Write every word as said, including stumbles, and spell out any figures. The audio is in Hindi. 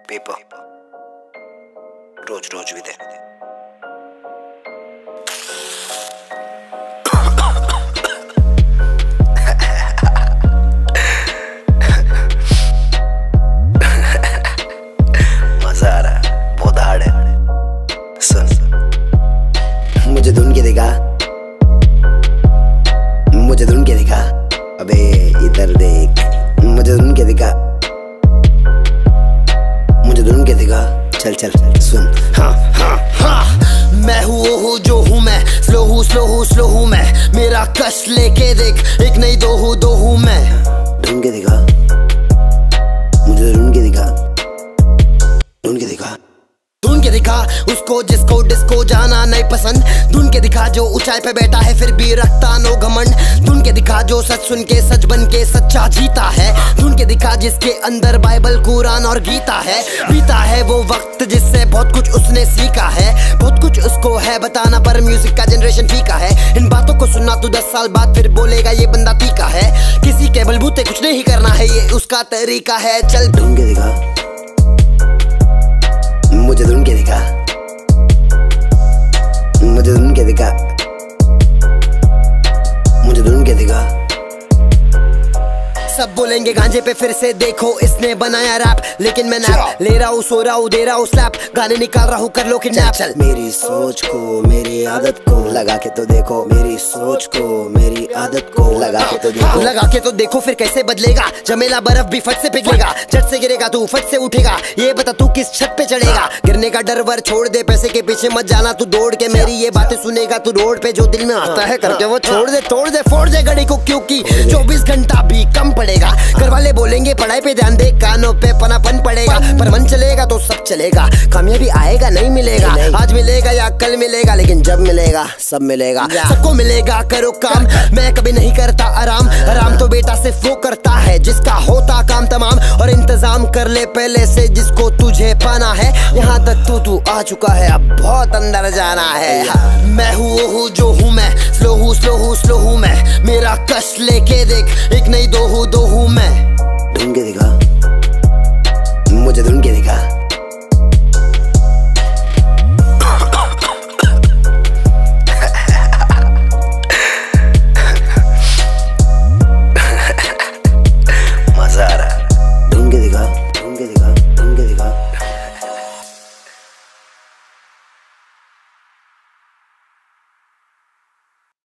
पेपर रोज रोज भी दे। मजा आ रहा है, बहुत हार्ड है। सुन मुझे ढूंढ के दिखा, मुझे ढूंढ के दिखा, अबे इधर देख, मुझे ढूंढ के दिखा, मुझे ढूंढ के दिखा, चल चल सुन। हाँ हाँ हाँ मैं हूँ वो हूँ जो हूँ मैं, स्लो हूँ स्लो हूँ स्लो हूँ मैं, मेरा कष्ट लेके देख, एक नहीं दो हूँ दो हूँ मैं। ढूंढ के दिखा, मुझे ढूंढ के दिखा, ढूंढ के दिखा, ढूंढ के दिखा उसको जिसको डिस्को जाना नहीं पसंद। ढूंढ के दिखा जो ऊंचाई पे बैठा है फिर भी रखता नो घमंड। ढूंढ के दिखा जो सच सुन के सच बन के सच्चा जीता है। ढूंढ के दिखा जिसके अंदर बाइबल कुरान और गीता है। बीता है वो वक्त जिससे बहुत कुछ उसने सीखा है, बहुत कुछ उसको है बताना पर म्यूजिक का जनरेशन फीका है। इन बातों को सुनना तू दस साल बाद फिर बोलेगा ये बंदा तीखा है। किसी के बलबूते कुछ नहीं करना है, ये उसका तरीका है। चल ढूंढ के दिखा, मुझे ढूंढ के दिखा, मुझे ढूंढ के दिखा, मुझे ढूंढ के दिखा। सब बोलेंगे गांजे पे फिर से देखो इसने बनाया रैप, लेकिन मैं नैप ले रहा हूँ, सो रहा हूँ, दे रहा हूँ स्लैप, गाने निकाल रहा हूँ, कर लो किडनैप। चल मेरी सोच को मेरी आदत को लगा के तो देखो, मेरी सोच को मेरी आदत को लगा के तो देखो, लगा के तो देखो फिर कैसे बदलेगा। जमेला बर्फ भी फट से पिघलेगा, झट से गिरेगा तू फट से उठेगा। ये बता तू किस छत पे चढ़ेगा, गिरने का डर वर छोड़ दे, पैसे के पीछे मत जाना तू दौड़ के। मेरी ये बातें सुनेगा तू रोड पे, जो दिल में आता है करके वो छोड़ दे, तोड़ दे, फोड़ दे घड़ी को, क्योंकि चौबीस घंटा भी कम पड़ेगा। घर वाले बोलेंगे पढ़ाई पे ध्यान दे, कानों पे पनापन पड़ेगा, पर मन चलेगा तो सब चलेगा। कामयाबी आएगा नहीं मिलेगा, आज मिलेगा या कल मिलेगा, लेकिन जब मिलेगा सब मिलेगा। सबको मिलेगा करो काम, मैं कभी नहीं करता आराम। आराम तो बेटा सिर्फ वो करता है जिसका होता काम तमाम, और इंतजाम कर ले पहले से जिसको तुझे पाना है। यहाँ तक तो तू आ चुका है, अब बहुत अंदर जाना है। मैं हूँ वो हूँ जो हूँ मैं, स्लो हूँ स्लो हूँ स्लो हूँ मैं, मेरा कष्ट लेके देख, एक नहीं दो हूँ दो हूँ मैं। ढूंढ के दिखा,